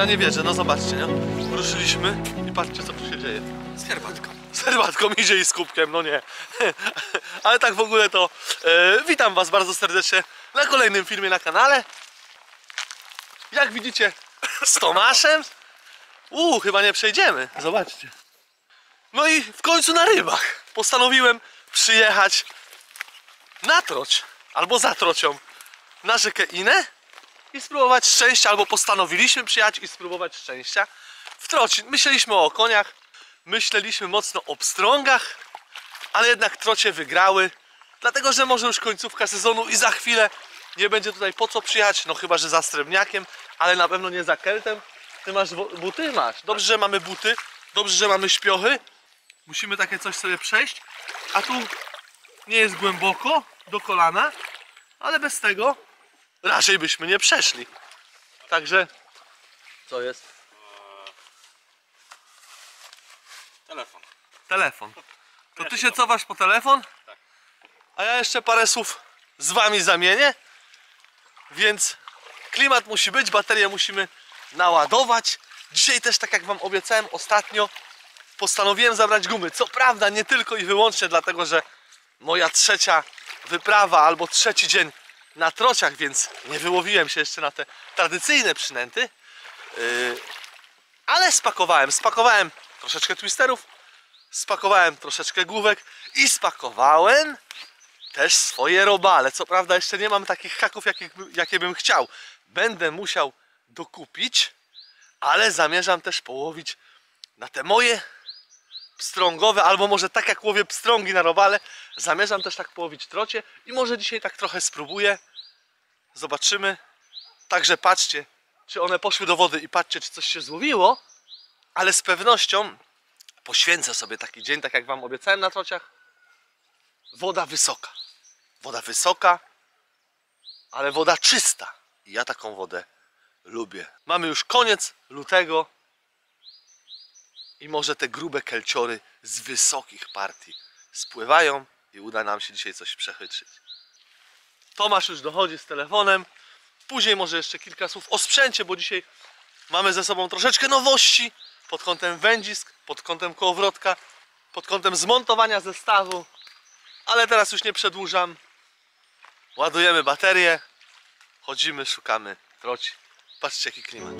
ja nie wierzę, no zobaczcie, nie? Ruszyliśmy i patrzcie, co tu się dzieje. Z herbatką. Z herbatką idzie i z kubkiem, no nie. Ale tak w ogóle to witam was bardzo serdecznie na kolejnym filmie na kanale. Jak widzicie, z Tomaszem. Chyba nie przejdziemy, zobaczcie. No i w końcu na rybach postanowiłem przyjechać na Troć, albo za Trocią, na rzekę Inę i spróbować szczęścia, albo postanowiliśmy przyjechać i spróbować szczęścia w Troci. Myśleliśmy o okoniach, myśleliśmy mocno o pstrągach, ale jednak Trocie wygrały, dlatego że może już końcówka sezonu i za chwilę nie będzie tutaj po co przyjechać, no chyba że za Srebrniakiem, ale na pewno nie za Keltem. Ty masz buty? Masz. Dobrze, że mamy buty, dobrze, że mamy śpiochy. Musimy takie coś sobie przejść, a tu nie jest głęboko do kolana, ale bez tego raczej byśmy nie przeszli. Także co jest? Telefon. Telefon. To ty się cofasz po telefon? Tak. A ja jeszcze parę słów z wami zamienię. Więc klimat musi być, baterię musimy naładować. Dzisiaj też, tak jak wam obiecałem ostatnio, postanowiłem zabrać gumy. Co prawda nie tylko i wyłącznie dlatego, że moja trzecia wyprawa albo trzeci dzień na Trociach, więc nie wyłowiłem się jeszcze na te tradycyjne przynęty. Ale spakowałem troszeczkę twisterów, spakowałem troszeczkę główek i spakowałem też swoje robale. Co prawda jeszcze nie mam takich haków, jakie bym chciał. Będę musiał dokupić, ale zamierzam też połowić na te moje pstrągowe, albo może tak jak łowię pstrągi na robale, zamierzam też tak połowić trocie i może dzisiaj tak trochę spróbuję. Zobaczymy. Także patrzcie, czy one poszły do wody i patrzcie, czy coś się złowiło, ale z pewnością poświęcę sobie taki dzień, tak jak wam obiecałem na Trociach. Woda wysoka, ale woda czysta. I ja taką wodę lubię. Mamy już koniec lutego i może te grube kelciory z wysokich partii spływają i uda nam się dzisiaj coś przechytrzyć. Tomasz już dochodzi z telefonem. Później może jeszcze kilka słów o sprzęcie, bo dzisiaj mamy ze sobą troszeczkę nowości pod kątem wędzisk, pod kątem kołowrotka, pod kątem zmontowania zestawu. Ale teraz już nie przedłużam. Ładujemy baterię, chodzimy, szukamy troci. Patrzcie, jaki klimat.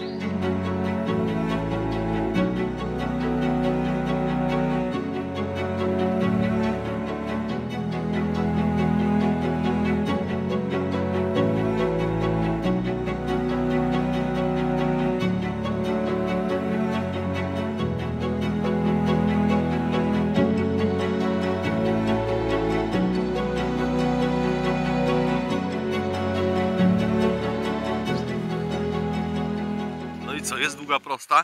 Co, jest długa prosta,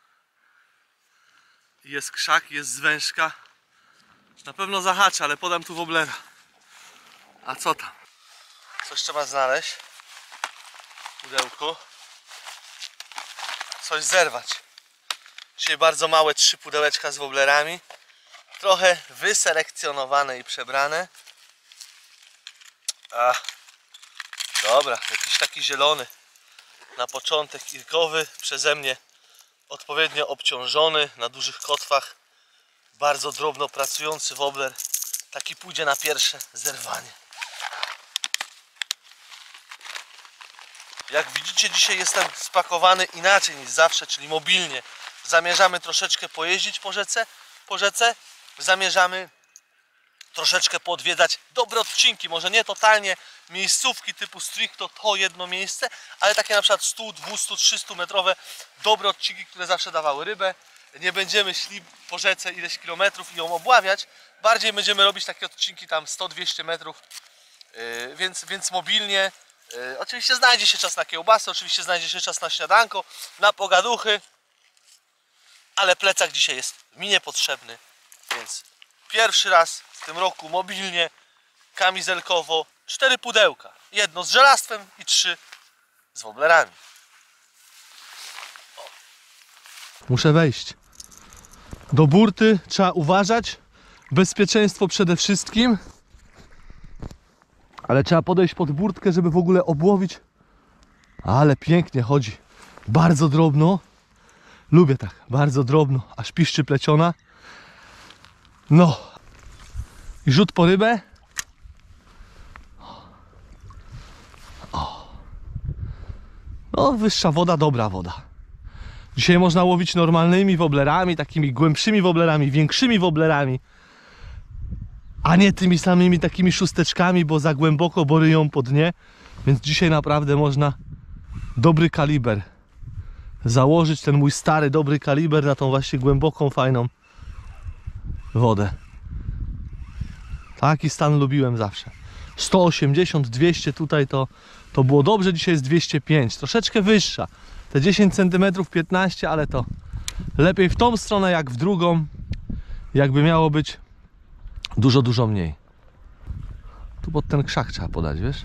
jest krzak, jest zwężka, na pewno zahacza, ale podam tu woblera. A co tam? Coś trzeba znaleźć, pudełko, coś zerwać. Dzisiaj bardzo małe 3 pudełeczka z woblerami, trochę wyselekcjonowane i przebrane. Dobra, jakiś taki zielony. Na początek irkowy, przeze mnie odpowiednio obciążony, na dużych kotwach, bardzo drobno pracujący wobler, taki pójdzie na pierwsze zerwanie. Jak widzicie, dzisiaj jestem spakowany inaczej niż zawsze, czyli mobilnie. Zamierzamy troszeczkę pojeździć po rzece, zamierzamy troszeczkę poodwiedzać dobre odcinki, może nie totalnie miejscówki typu stricto to jedno miejsce, ale takie na przykład 100, 200, 300 metrowe dobre odcinki, które zawsze dawały rybę. Nie będziemy szli po rzece ileś kilometrów i ją obławiać, bardziej będziemy robić takie odcinki tam 100-200 metrów, więc mobilnie. Oczywiście znajdzie się czas na kiełbasy, oczywiście znajdzie się czas na śniadanko, na pogaduchy, ale plecak dzisiaj jest mi niepotrzebny, więc pierwszy raz w tym roku mobilnie, kamizelkowo, 4 pudełka. Jedno z żelastwem i 3 z woblerami. Muszę wejść. Do burty trzeba uważać. Bezpieczeństwo przede wszystkim. Ale trzeba podejść pod burtkę, żeby w ogóle obłowić. Ale pięknie chodzi. Bardzo drobno. Lubię tak, bardzo drobno, aż piszczy pleciona. No. I rzut po rybę. O. No, wyższa woda, dobra woda. Dzisiaj można łowić normalnymi woblerami, takimi głębszymi woblerami, większymi woblerami. A nie tymi samymi takimi szósteczkami, bo za głęboko, bo ryją po dnie. Więc dzisiaj naprawdę można dobry kaliber założyć, ten mój stary, dobry kaliber na tą właśnie głęboką, fajną wodę. Taki stan lubiłem zawsze. 180, 200 tutaj to było dobrze, dzisiaj jest 205, troszeczkę wyższa. Te 10 cm, 15, ale to lepiej w tą stronę jak w drugą. Jakby miało być dużo, dużo mniej. Tu pod ten krzak trzeba podać, wiesz?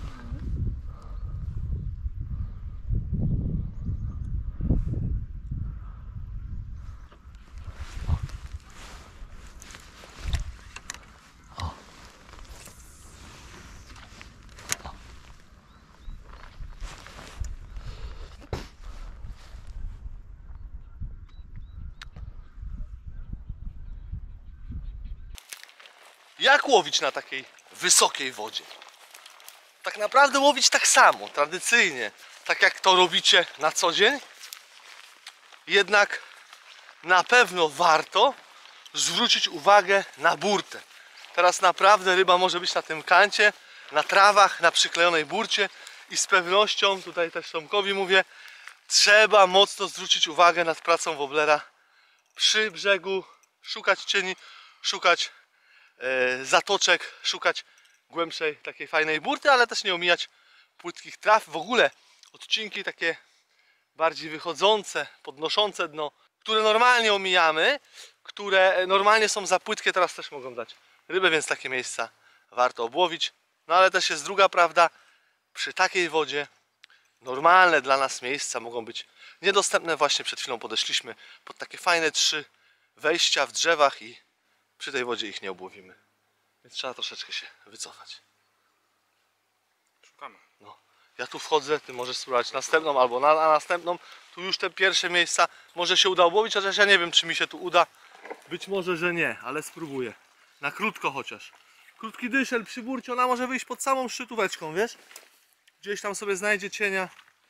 Jak łowić na takiej wysokiej wodzie? Tak naprawdę łowić tak samo, tradycyjnie, tak jak to robicie na co dzień. Jednak na pewno warto zwrócić uwagę na burtę. Teraz naprawdę ryba może być na tym kancie, na trawach, na przyklejonej burcie i z pewnością, tutaj też Tomkowi mówię, trzeba mocno zwrócić uwagę nad pracą woblera przy brzegu, szukać cieni, szukać zatoczek, szukać głębszej, takiej fajnej burty, ale też nie omijać płytkich traw. W ogóle odcinki takie bardziej wychodzące, podnoszące dno, które normalnie omijamy, które normalnie są za płytkie, teraz też mogą dać rybę, więc takie miejsca warto obłowić. No ale też jest druga prawda, przy takiej wodzie normalne dla nas miejsca mogą być niedostępne. Właśnie przed chwilą podeszliśmy pod takie fajne 3 wejścia w drzewach i przy tej wodzie ich nie obłowimy. Więc trzeba troszeczkę się wycofać. Szukamy. No. Ja tu wchodzę, ty możesz spróbować następną albo na następną. Tu już te pierwsze miejsca może się uda obłowić, chociaż ja nie wiem, czy mi się tu uda. Być może, że nie, ale spróbuję. Na krótko chociaż. Krótki dyszel przy burcie, ona może wyjść pod samą szczytóweczką, wiesz? Gdzieś tam sobie znajdzie cienia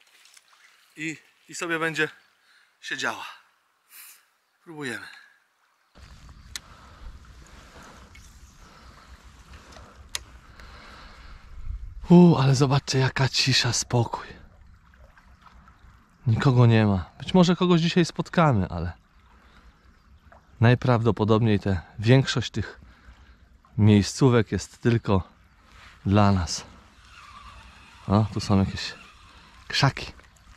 i sobie będzie siedziała. Próbujemy. Ale zobaczcie, jaka cisza, spokój. Nikogo nie ma. Być może kogoś dzisiaj spotkamy, ale najprawdopodobniej większość tych miejscówek jest tylko dla nas. O, tu są jakieś krzaki.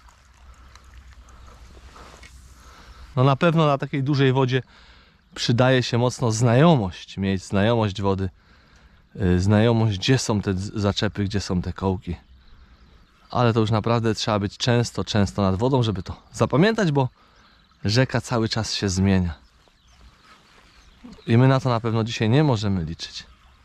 No na pewno na takiej dużej wodzie przydaje się mocno znajomość, mieć znajomość wody. Znajomość, gdzie są te zaczepy, gdzie są te kołki. Ale to już naprawdę trzeba być często nad wodą, żeby to zapamiętać, bo rzeka cały czas się zmienia. I my na to na pewno dzisiaj nie możemy liczyć.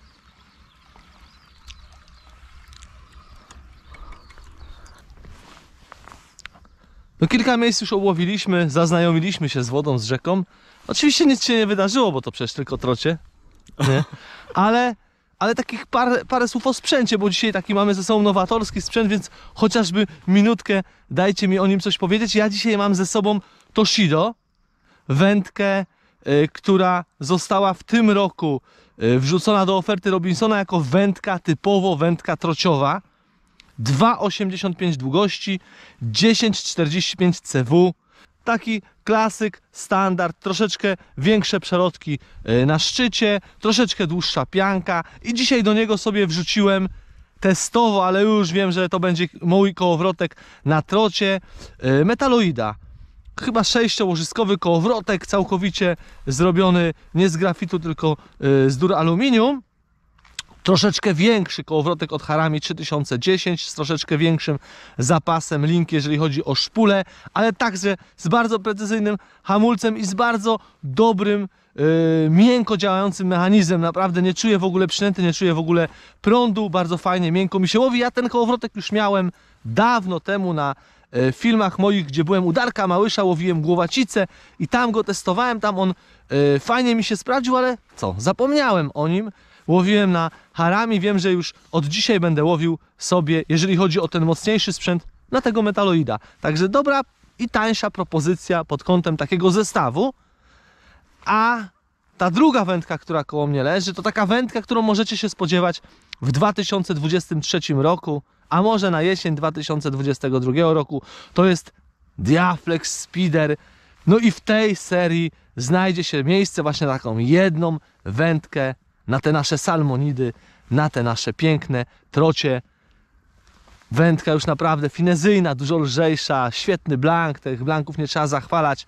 No kilka miejsc już obłowiliśmy, zaznajomiliśmy się z wodą, z rzeką. Oczywiście nic się nie wydarzyło, bo to przecież tylko trocie. Nie? Ale takich parę słów o sprzęcie, bo dzisiaj taki mamy ze sobą nowatorski sprzęt, więc chociażby minutkę dajcie mi o nim coś powiedzieć. Ja dzisiaj mam ze sobą Toshido, wędkę, która została w tym roku wrzucona do oferty Robinsona jako wędka typowo wędka trociowa. 2,85 długości, 10,45 CW. Taki klasyk, standard, troszeczkę większe przelotki na szczycie, troszeczkę dłuższa pianka i dzisiaj do niego sobie wrzuciłem testowo, ale już wiem, że to będzie mój kołowrotek na trocie, Metaloida. Chyba 6-łożyskowy kołowrotek, całkowicie zrobiony nie z grafitu, tylko z duraluminium. Troszeczkę większy kołowrotek od Harami 3010 z troszeczkę większym zapasem link, jeżeli chodzi o szpulę, ale także z bardzo precyzyjnym hamulcem i z bardzo dobrym, miękko działającym mechanizmem. Naprawdę nie czuję w ogóle przynęty, nie czuję w ogóle prądu, bardzo fajnie, miękko mi się łowi. Ja ten kołowrotek już miałem dawno temu na filmach moich, gdzie byłem u Darka Małysza, łowiłem głowacicę i tam go testowałem, tam on fajnie mi się sprawdził, ale co, zapomniałem o nim. Łowiłem na harami, wiem, że już od dzisiaj będę łowił sobie, jeżeli chodzi o ten mocniejszy sprzęt, na tego metaloida. Także dobra i tańsza propozycja pod kątem takiego zestawu. A ta druga wędka, która koło mnie leży, to taka wędka, którą możecie się spodziewać w 2023 roku, a może na jesień 2022 roku. To jest Diaflex Speeder. No i w tej serii znajdzie się miejsce właśnie na taką jedną wędkę, na te nasze salmonidy, na te nasze piękne trocie. Wędka już naprawdę finezyjna, dużo lżejsza, świetny blank, tych blanków nie trzeba zachwalać.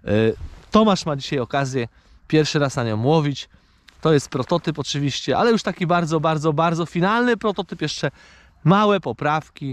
Tomasz ma dzisiaj okazję pierwszy raz na nią łowić. To jest prototyp oczywiście, ale już taki bardzo, bardzo, bardzo finalny prototyp, jeszcze małe poprawki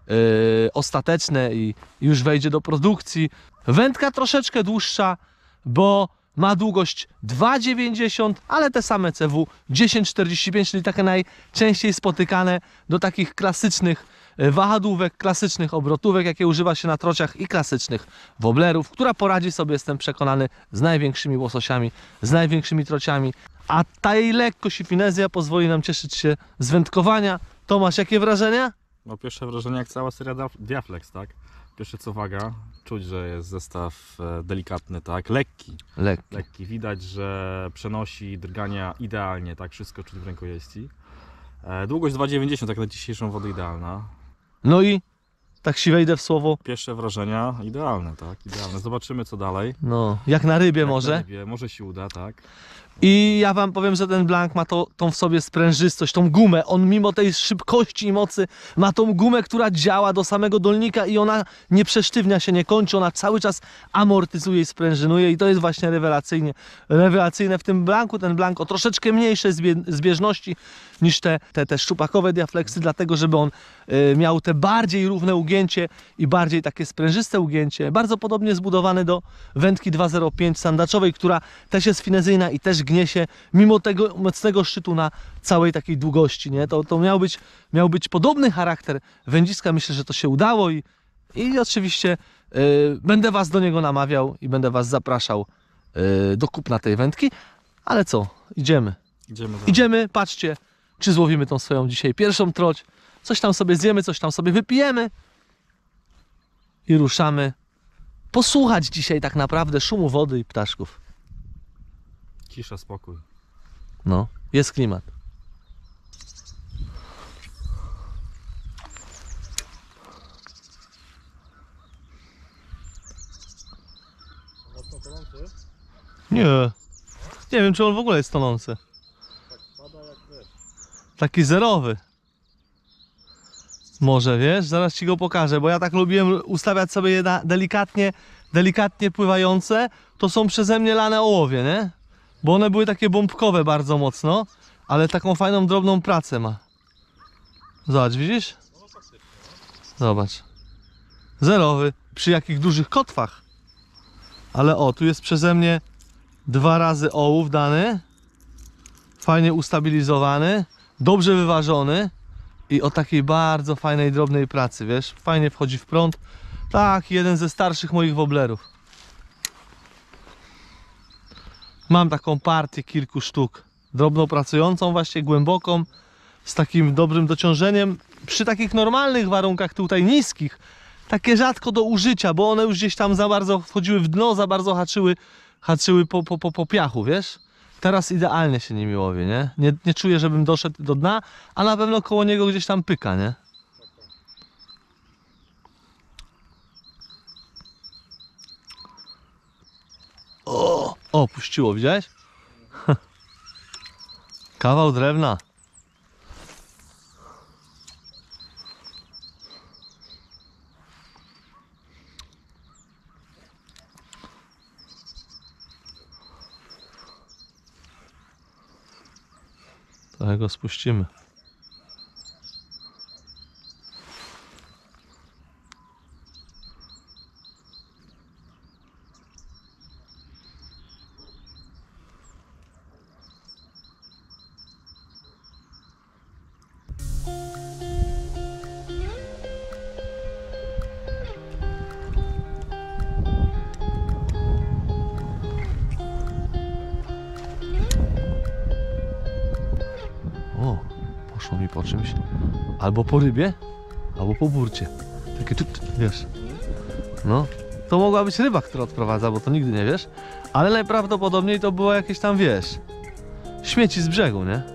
ostateczne i już wejdzie do produkcji. Wędka troszeczkę dłuższa, bo ma długość 2,90, ale te same CW 10,45, czyli takie najczęściej spotykane do takich klasycznych wahadłówek, klasycznych obrotówek, jakie używa się na trociach i klasycznych woblerów, która poradzi sobie, jestem przekonany, z największymi łososiami, z największymi trociami. A ta jej lekkość i finezja pozwoli nam cieszyć się z wędkowania. Tomasz, jakie wrażenia? No pierwsze wrażenie jak cała seria Diaflex, tak? Pierwsze co uwaga, czuć, że jest zestaw delikatny, tak? Lekki. Widać, że przenosi drgania idealnie, tak? Wszystko czuć w rękojeści. Długość 2,90, tak na dzisiejszą wodę idealna. No i tak się wejdę w słowo. Pierwsze wrażenia idealne, tak? Idealne. Zobaczymy co dalej. No, jak na rybie Jak może. Na rybie. Może się uda, tak? I ja wam powiem, że ten blank ma tą w sobie sprężystość, tą gumę. On mimo tej szybkości i mocy ma tą gumę, która działa do samego dolnika i ona nie przesztywnia się, nie kończy. Ona cały czas amortyzuje i sprężynuje i to jest właśnie rewelacyjne w tym blanku. Ten blank o troszeczkę mniejszej zbieżności niż te szczupakowe Diaflexy, dlatego żeby on miał te bardziej równe ugięcie i bardziej takie sprężyste ugięcie. Bardzo podobnie zbudowany do wędki 2.05 sandaczowej, która też jest finezyjna i też gnie się mimo tego mocnego szczytu na całej takiej długości, nie? To miał być podobny charakter wędziska. Myślę, że to się udało i oczywiście będę was do niego namawiał i będę was zapraszał do kupna tej wędki. Ale co? Idziemy, patrzcie, czy złowimy tą swoją dzisiaj pierwszą troć. Coś tam sobie zjemy, coś tam sobie wypijemy i ruszamy posłuchać dzisiaj tak naprawdę szumu wody i ptaszków. Cisza, spokój. No, jest klimat. Mocno tonący? Nie. Nie wiem, czy on w ogóle jest tonący. Tak pada jak wiesz. Taki zerowy. Może, wiesz? Zaraz ci go pokażę, bo ja tak lubiłem ustawiać sobie je na delikatnie pływające. To są przeze mnie lane ołowie, nie? Bo one były takie bombkowe bardzo mocno, ale taką fajną, drobną pracę ma. Zobacz, widzisz? Zobacz. Zerowy. Przy jakich dużych kotwach. Ale o, tu jest przeze mnie 2 razy ołów dany. Fajnie ustabilizowany. Dobrze wyważony. I o takiej bardzo fajnej, drobnej pracy, wiesz? Fajnie wchodzi w prąd. Tak, jeden ze starszych moich woblerów. Mam taką partię kilku sztuk. Drobno pracującą, właśnie głęboką, z takim dobrym dociążeniem. Przy takich normalnych warunkach tutaj niskich, takie rzadko do użycia, bo one już gdzieś tam za bardzo wchodziły w dno, za bardzo haczyły po piachu, wiesz? Teraz idealnie się nimi łowię, nie? Nie czuję, żebym doszedł do dna, a na pewno koło niego gdzieś tam pyka, nie? O, puściło, widziałeś? Kawał drewna. Trochę go spuścimy. przeszło mi po czymś. Albo po rybie, albo po burcie. Takie wiesz. No, to mogła być ryba, która odprowadza, bo to nigdy nie wiesz. Ale najprawdopodobniej to było jakieś tam, wiesz, śmieci z brzegu, nie?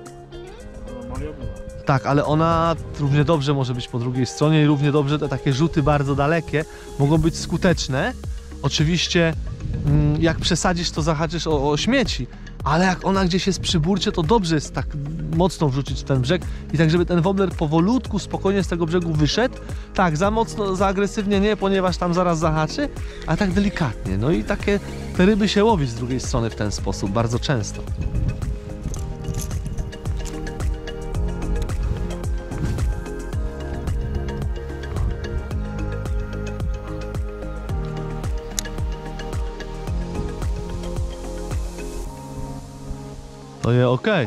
Tak, ale ona równie dobrze może być po drugiej stronie i równie dobrze te takie rzuty bardzo dalekie mogą być skuteczne. Oczywiście jak przesadzisz, to zahaczysz o śmieci, ale jak ona gdzieś jest przy burcie, to dobrze jest tak mocno wrzucić w ten brzeg i tak, żeby ten wobbler powolutku, spokojnie z tego brzegu wyszedł. Tak, za mocno, za agresywnie nie, ponieważ tam zaraz zahaczy, a tak delikatnie. No i takie te ryby się łowi z drugiej strony w ten sposób, bardzo często. To jest okej.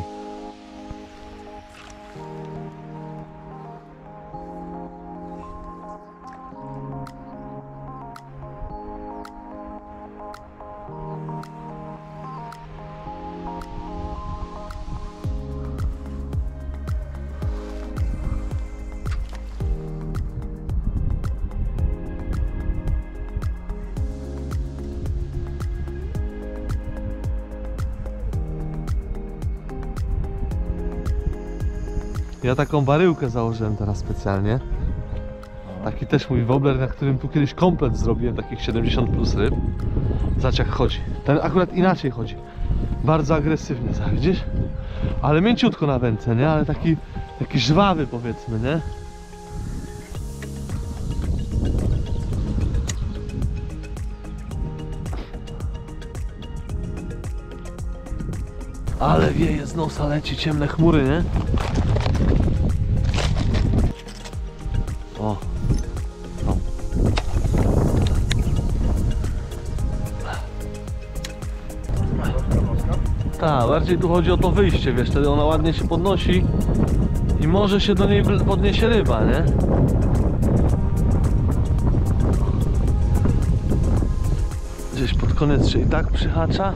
Ja taką baryłkę założyłem teraz specjalnie. Taki też mój wobbler, na którym tu kiedyś komplet zrobiłem, takich 70 plus ryb. Zobacz jak chodzi. Ten akurat inaczej chodzi. Bardzo agresywny, zobacz, widzisz? Ale mięciutko na wędce, nie? Ale taki żwawy, powiedzmy, nie? Ale wieje z nosa, leci ciemne chmury, nie? O. O. Tak, bardziej tu chodzi o to wyjście, wiesz, wtedy ona ładnie się podnosi i może się do niej podniesie ryba, nie? Gdzieś pod koniec się i tak przyhacza.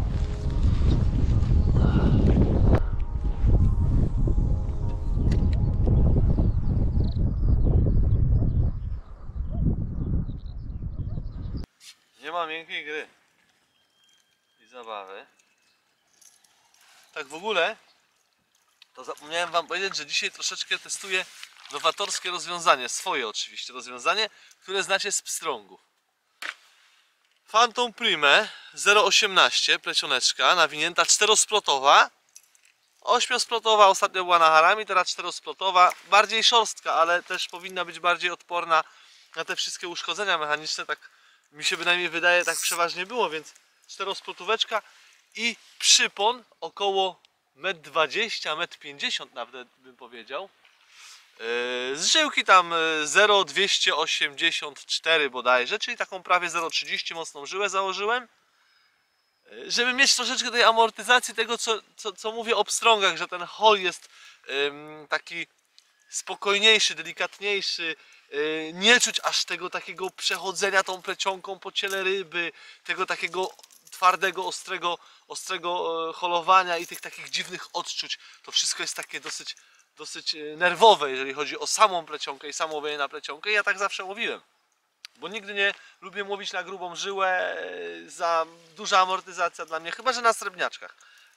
Nie ma miękkiej gry i zabawy. Tak w ogóle, to zapomniałem wam powiedzieć, że dzisiaj troszeczkę testuję nowatorskie rozwiązanie, swoje oczywiście rozwiązanie, które znacie z pstrągu. Phantom Prime 0,18 plecioneczka, nawinięta 4-splotowa. 8-splotowa ostatnio była na harami, teraz 4-splotowa. Bardziej szorstka, ale też powinna być bardziej odporna na te wszystkie uszkodzenia mechaniczne, tak mi się bynajmniej wydaje, tak przeważnie było, więc 4-splotóweczka i przypon około 1,20 m, 1,50 m nawet bym powiedział. Z żyłki tam 0,284 bodajże, czyli taką prawie 0,30 mocną żyłę założyłem. Żeby mieć troszeczkę tej amortyzacji tego, co mówię o pstrągach, że ten hol jest taki spokojniejszy, delikatniejszy, nie czuć aż tego takiego przechodzenia tą plecionką po ciele ryby, tego takiego twardego, ostrego holowania i tych takich dziwnych odczuć. To wszystko jest takie dosyć nerwowe, jeżeli chodzi o samą plecionkę i samo łowienie na plecionkę. Ja tak zawsze łowiłem, bo nigdy nie lubię łowić na grubą żyłę, za duża amortyzacja dla mnie, chyba że na srebrniaczkach.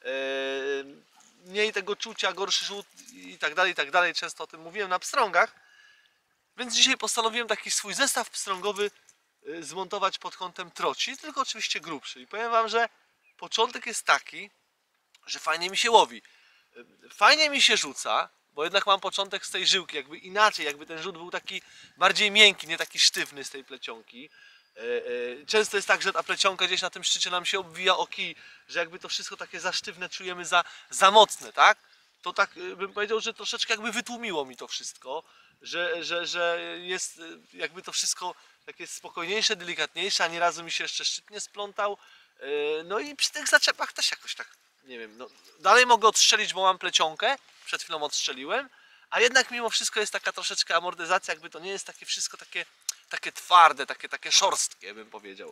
Mniej tego czucia, gorszy rzut i tak dalej, często o tym mówiłem na pstrągach. Więc dzisiaj postanowiłem taki swój zestaw pstrągowy zmontować pod kątem troci, tylko oczywiście grubszy. I powiem wam, że początek jest taki, że fajnie mi się łowi. Fajnie mi się rzuca, bo jednak mam początek z tej żyłki, jakby inaczej, jakby ten rzut był taki bardziej miękki, nie taki sztywny z tej plecionki. Często jest tak, że ta plecionka gdzieś na tym szczycie nam się obwija o kij, że jakby to wszystko takie za sztywne czujemy, za mocne, tak? To tak bym powiedział, że troszeczkę jakby wytłumiło mi to wszystko, że jest jakby to wszystko takie spokojniejsze, delikatniejsze, a nieraz mi się jeszcze szczyt nie splątał. No i przy tych zaczepach też jakoś tak, nie wiem, no, dalej mogę odstrzelić, bo mam plecionkę, przed chwilą odstrzeliłem, a jednak mimo wszystko jest taka troszeczkę amortyzacja, jakby to nie jest takie wszystko takie twarde, takie szorstkie, bym powiedział.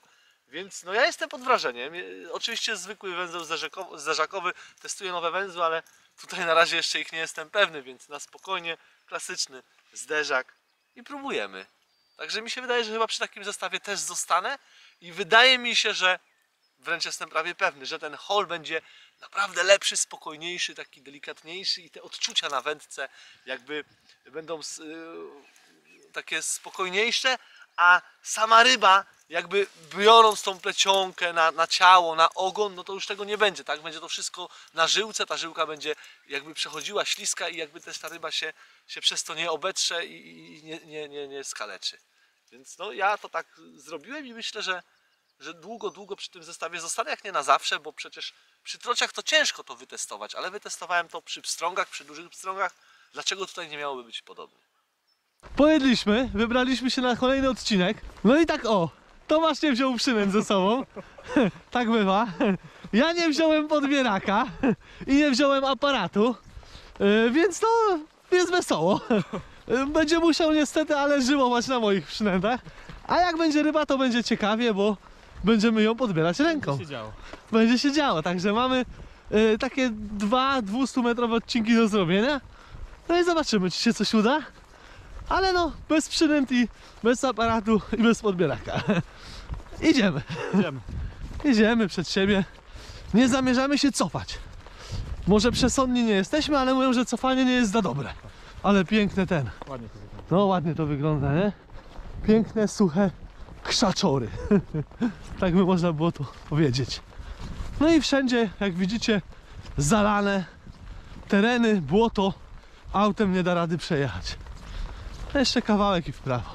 Więc no ja jestem pod wrażeniem. Oczywiście zwykły węzeł zderzakowy, testuję nowe węzły, ale tutaj na razie jeszcze ich nie jestem pewny, więc na spokojnie klasyczny zderzak i próbujemy. Także mi się wydaje, że chyba przy takim zestawie też zostanę i wydaje mi się, że wręcz jestem prawie pewny, że ten hol będzie naprawdę lepszy, spokojniejszy, taki delikatniejszy i te odczucia na wędce jakby będą takie spokojniejsze, a sama ryba jakby biorąc tą plecionkę na ciało, na ogon, no to już tego nie będzie, tak? Będzie to wszystko na żyłce, ta żyłka będzie jakby przechodziła śliska i jakby też ta ryba się przez to nie obetrze i nie skaleczy. Więc no ja to tak zrobiłem i myślę, że długo przy tym zestawie zostanę, jak nie na zawsze, bo przecież przy trociach to ciężko to wytestować, ale wytestowałem to przy pstrągach, przy dużych pstrągach. Dlaczego tutaj nie miałoby być podobnie? Pojedliśmy, wybraliśmy się na kolejny odcinek. No i tak o, Tomasz nie wziął przynęt ze sobą. Tak bywa. Ja nie wziąłem podbieraka i nie wziąłem aparatu, więc to jest wesoło. Będzie musiał niestety, ale żyłować na moich przynętach. A jak będzie ryba, to będzie ciekawie, bo będziemy ją podbierać ręką. Będzie się działo. Będzie się działo, także mamy takie 2 200-metrowe odcinki do zrobienia. No i zobaczymy, czy się coś uda. Ale no, bez przynęt i bez aparatu i bez podbieraka. Idziemy. Idziemy przed siebie. Nie zamierzamy się cofać. Może przesądni nie jesteśmy, ale mówią, że cofanie nie jest za dobre. Ale piękne ten. Ładnie to wygląda. No ładnie to wygląda, nie? Piękne, suche krzaczory. Tak by można było to powiedzieć. No i wszędzie, jak widzicie, zalane tereny, błoto. Autem nie da rady przejechać. Jeszcze kawałek i w prawo.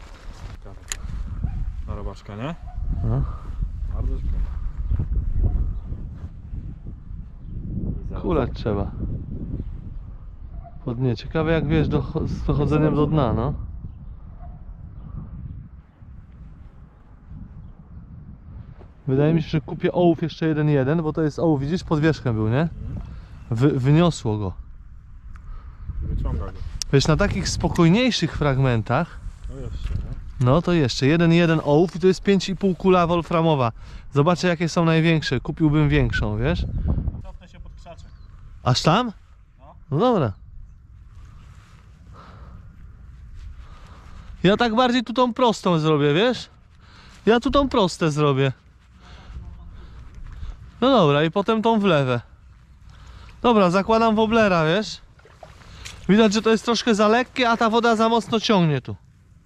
Na robaczka, nie? No. Bardzo ciekawe. Kulać trzeba. Po dnie. Ciekawe jak wiesz z dochodzeniem do dna, no. Wydaje mi się, że kupię ołów jeszcze 1,1, bo to jest ołów, widzisz, pod wierzchem był, nie? Wyniosło go. Wyciąga go. Wiesz, na takich spokojniejszych fragmentach, No jeszcze, nie? no to jeszcze 1,1 ołów i to jest 5,5 kula wolframowa. Zobaczę jakie są największe, kupiłbym większą, wiesz? Cofnę się pod krzaczek. Aż tam? No. No dobra. Ja tak bardziej tu tą prostą zrobię, wiesz? Ja tu tą prostę zrobię. No dobra, i potem tą w lewe. Dobra, zakładam woblera, wiesz? Widać, że to jest troszkę za lekkie, a ta woda za mocno ciągnie tu.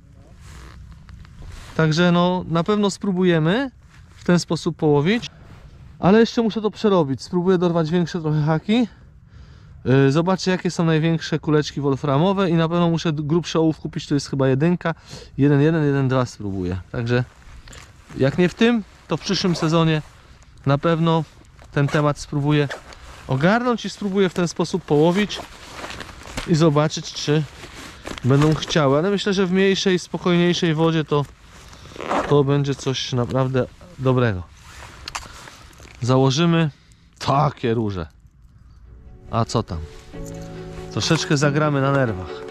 Także no, na pewno spróbujemy w ten sposób połowić. Ale jeszcze muszę to przerobić. Spróbuję dorwać większe trochę haki. Zobaczcie jakie są największe kuleczki wolframowe i na pewno muszę grubszy ołów kupić, to jest chyba 1, 1,1, 1,2 spróbuję. Także jak nie w tym, to w przyszłym sezonie na pewno ten temat spróbuję ogarnąć i spróbuję w ten sposób połowić i zobaczyć, czy będą chciały. Ale myślę, że w mniejszej, spokojniejszej wodzie to będzie coś naprawdę dobrego. Założymy takie róże. A co tam? Troszeczkę zagramy na nerwach.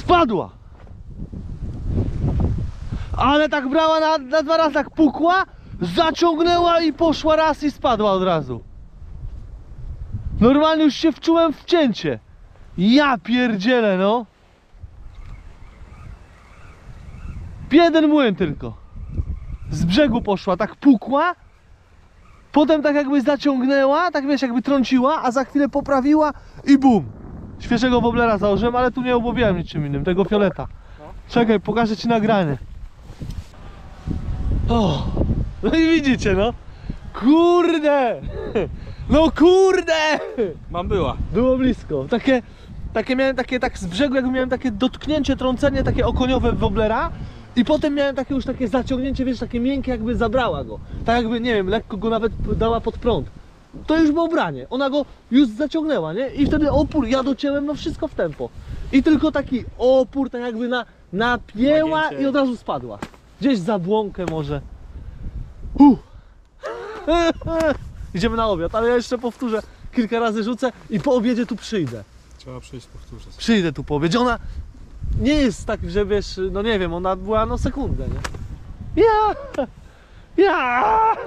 Spadła! Ale tak brała na 2 razy, tak pukła, zaciągnęła i poszła raz i spadła od razu. Normalnie już się wczułem w cięcie. Ja pierdzielę, no. Jeden młyn tylko. Z brzegu poszła, tak pukła. Potem tak jakby zaciągnęła, tak wiesz, jakby trąciła, a za chwilę poprawiła i bum. Świeżego woblera założyłem, ale tu nie obawiałem niczym innym, tego fioleta. Czekaj, pokażę ci nagranie. O, no i widzicie, no. Kurde! No kurde! Była. Było blisko. Takie miałem tak z brzegu, jakby miałem takie dotknięcie, trącenie takie okoniowe woblera. I potem miałem takie już takie zaciągnięcie, wiesz, takie miękkie, jakby zabrała go. Tak jakby, nie wiem, lekko go nawet dała pod prąd. To już było branie. Ona go już zaciągnęła, nie? I wtedy opór, ja docięłem, no wszystko w tempo. I tylko taki opór, tak jakby napięła Nagięcie. i od razu spadła. Gdzieś za błąkę może. Idziemy na obiad, ale ja jeszcze powtórzę, kilka razy rzucę i po obiedzie tu przyjdę. Trzeba przyjść powtórzyć. Przyjdę tu po obiedzie. Ona nie jest tak, że wiesz, no nie wiem, ona była no sekundę, nie? Ja!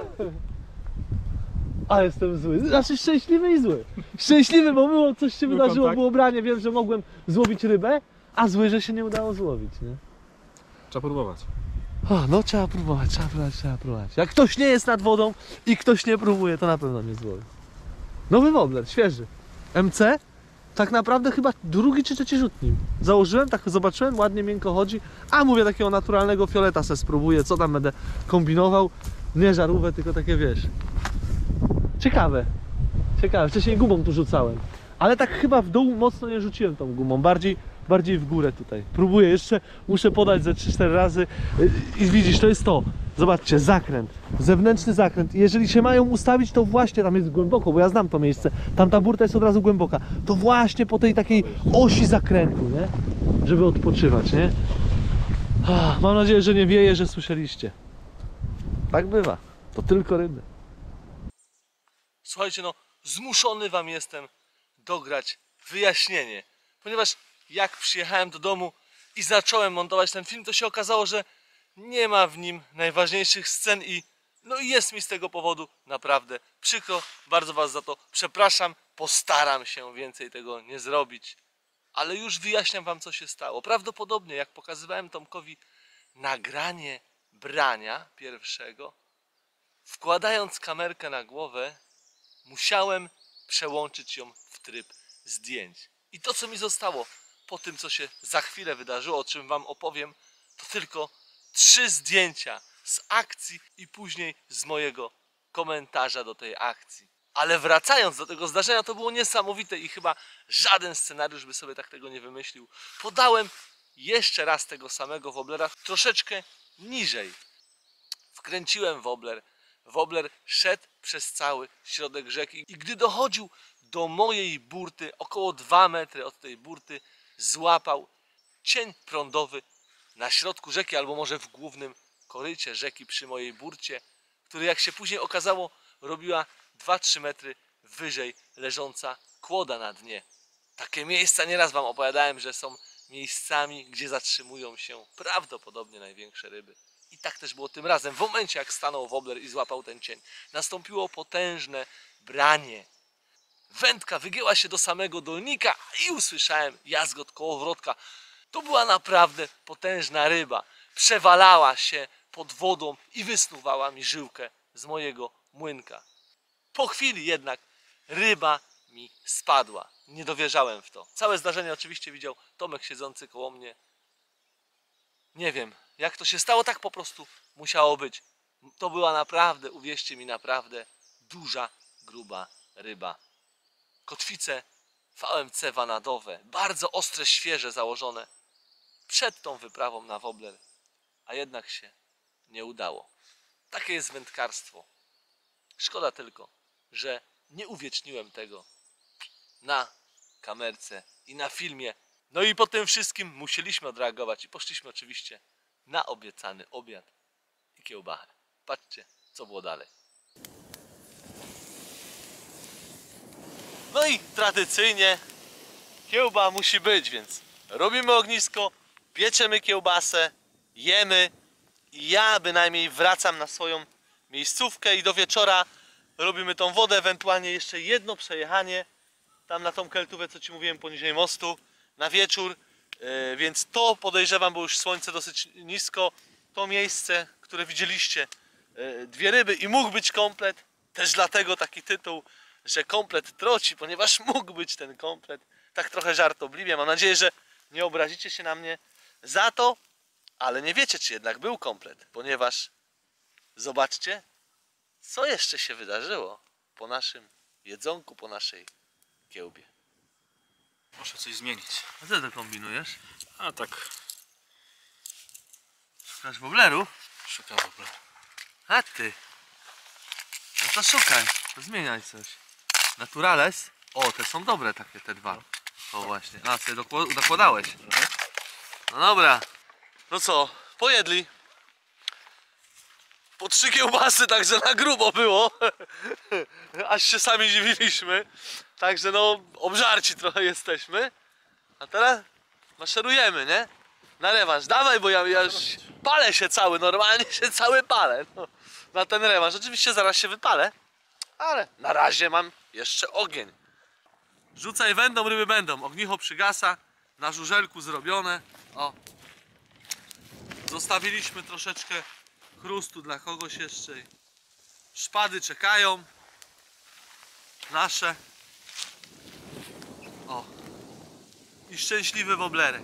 A jestem zły, znaczy szczęśliwy i zły. Szczęśliwy, bo było, coś się Był wydarzyło, kontakt. było branie, wiem, że mogłem złowić rybę, a zły, że się nie udało złowić, nie? Trzeba próbować. O, no trzeba próbować. Jak ktoś nie jest nad wodą i ktoś nie próbuje, to na pewno nie złowi. Nowy wobler, świeży. MC? Tak naprawdę chyba 2. czy 3. rzut nim. Założyłem, tak zobaczyłem, ładnie miękko chodzi. A mówię, takiego naturalnego fioleta se spróbuję, co tam będę kombinował. Nie żarówkę, tylko takie wiesz. Ciekawe. Wcześniej gumą tu rzucałem. Ale tak chyba w dół mocno nie rzuciłem tą gumą. Bardziej w górę tutaj. Próbuję jeszcze, muszę podać ze 3-4 razy. I widzisz, to jest to. Zobaczcie, zakręt. Zewnętrzny zakręt. I jeżeli się mają ustawić, to właśnie tam jest głęboko, bo ja znam to miejsce. Tam ta burta jest od razu głęboka. To właśnie po tej takiej osi zakrętu, nie? Żeby odpoczywać, nie? Mam nadzieję, że nie wieje, że słyszeliście. Tak bywa. To tylko ryby. Słuchajcie, no zmuszony wam jestem dograć wyjaśnienie, ponieważ jak przyjechałem do domu i zacząłem montować ten film, to się okazało, że nie ma w nim najważniejszych scen i no i jest mi z tego powodu naprawdę przykro, bardzo was za to przepraszam, postaram się więcej tego nie zrobić, ale już wyjaśniam wam, co się stało. Prawdopodobnie jak pokazywałem Tomkowi nagranie brania pierwszego, wkładając kamerkę na głowę, musiałem przełączyć ją w tryb zdjęć. I to, co mi zostało po tym, co się za chwilę wydarzyło, o czym wam opowiem, to tylko 3 zdjęcia z akcji i później z mojego komentarza do tej akcji. Ale wracając do tego zdarzenia, to było niesamowite i chyba żaden scenariusz by sobie tak tego nie wymyślił. Podałem jeszcze raz tego samego woblera troszeczkę niżej. Wkręciłem wobler. Wobler szedł przez cały środek rzeki i gdy dochodził do mojej burty, około 2 metry od tej burty, złapał cień prądowy na środku rzeki, albo może w głównym korycie rzeki przy mojej burcie, który jak się później okazało robiła 2-3 metry wyżej leżąca kłoda na dnie. Takie miejsca nieraz wam opowiadałem, że są miejscami, gdzie zatrzymują się prawdopodobnie największe ryby. I tak też było tym razem. W momencie jak stanął wobler i złapał ten cień, nastąpiło potężne branie. Wędka wygięła się do samego dolnika i usłyszałem jazgot kołowrotka. To była naprawdę potężna ryba. Przewalała się pod wodą i wysnuwała mi żyłkę z mojego młynka. Po chwili jednak ryba mi spadła. Nie dowierzałem w to. Całe zdarzenie oczywiście widział Tomek siedzący koło mnie. Nie wiem, jak to się stało, tak po prostu musiało być. To była naprawdę, uwierzcie mi, naprawdę duża, gruba ryba. Kotwice VMC wanadowe, bardzo ostre, świeże założone przed tą wyprawą na wobler, a jednak się nie udało. Takie jest wędkarstwo. Szkoda tylko, że nie uwieczniłem tego na kamerce i na filmie. No i po tym wszystkim musieliśmy odreagować i poszliśmy oczywiście na obiecany obiad i kiełbachę. Patrzcie, co było dalej. No i tradycyjnie kiełba musi być, więc robimy ognisko, pieczemy kiełbasę, jemy i ja bynajmniej wracam na swoją miejscówkę i do wieczora robimy tą wodę, ewentualnie jeszcze jedno przejechanie tam na tą keltówę, co Ci mówiłem, poniżej mostu na wieczór, więc to podejrzewam, bo już słońce dosyć nisko, to miejsce, które widzieliście, dwie ryby i mógł być komplet, też dlatego taki tytuł, że komplet troci, ponieważ mógł być ten komplet, tak trochę żartobliwie, mam nadzieję, że nie obrazicie się na mnie za to, ale nie wiecie, czy jednak był komplet, ponieważ zobaczcie, co jeszcze się wydarzyło po naszym jedzonku, po naszej kiełbie. Muszę coś zmienić. A co ty kombinujesz? A tak, Szukasz woblerów? szukam w ogóle. A ty! No to szukaj, to zmieniaj coś. Naturales? O, te są dobre takie, te dwa. O właśnie, a sobie dokładałeś. No dobra. No co, pojedli. Po 3 kiełbasy, także na grubo było. Aż się sami dziwiliśmy. Także no, obżarci trochę jesteśmy. A teraz maszerujemy, nie? Na rewanż. Dawaj, bo ja już palę się cały, normalnie się cały palę. No, na ten rewanż. Oczywiście zaraz się wypalę, ale na razie mam jeszcze ogień. Rzucaj wędą, ryby będą. Ognicho przygasa, na żużelku zrobione. O. Zostawiliśmy troszeczkę chrustu dla kogoś jeszcze. Szpady czekają. Nasze. O. I szczęśliwy woblerek.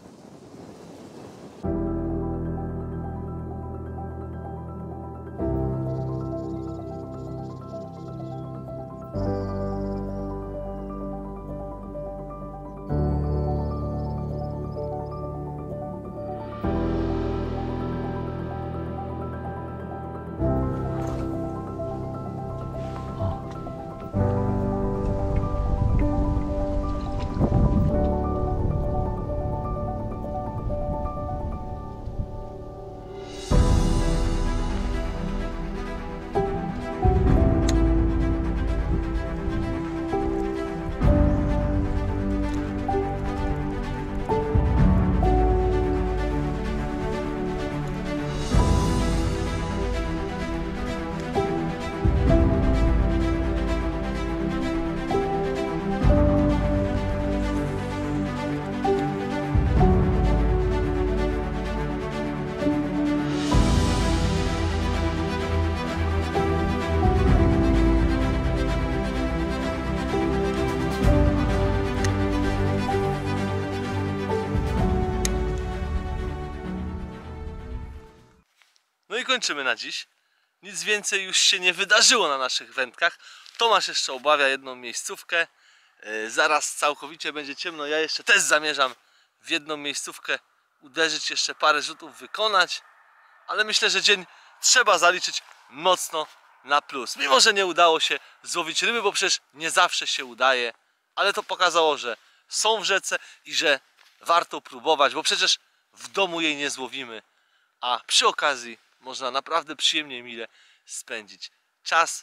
No i kończymy na dziś. Nic więcej już się nie wydarzyło na naszych wędkach. Tomasz jeszcze obawia jedną miejscówkę. Zaraz całkowicie będzie ciemno. Ja jeszcze też zamierzam w jedną miejscówkę uderzyć, jeszcze parę rzutów wykonać. Ale myślę, że dzień trzeba zaliczyć mocno na plus. Mimo że nie udało się złowić ryby, bo przecież nie zawsze się udaje. Ale to pokazało, że są w rzece i że warto próbować, bo przecież w domu jej nie złowimy. A przy okazji można naprawdę przyjemnie i mile spędzić czas,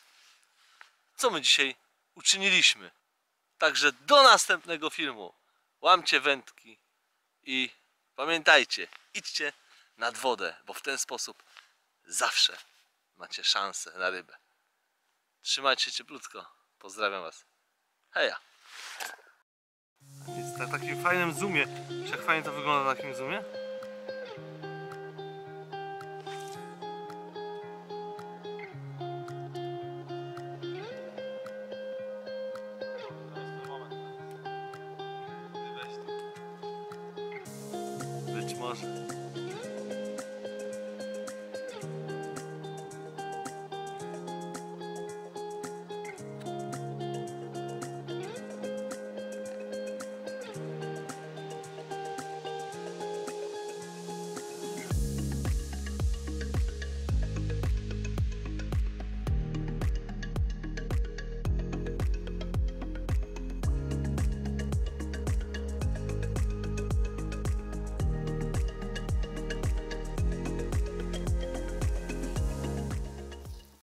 co my dzisiaj uczyniliśmy. Także do następnego filmu. Łamcie wędki i pamiętajcie, idźcie nad wodę, bo w ten sposób zawsze macie szansę na rybę. Trzymajcie się cieplutko. Pozdrawiam Was. Heja! Jest na takim fajnym zoomie. Jak fajnie to wygląda na takim zoomie? Być może.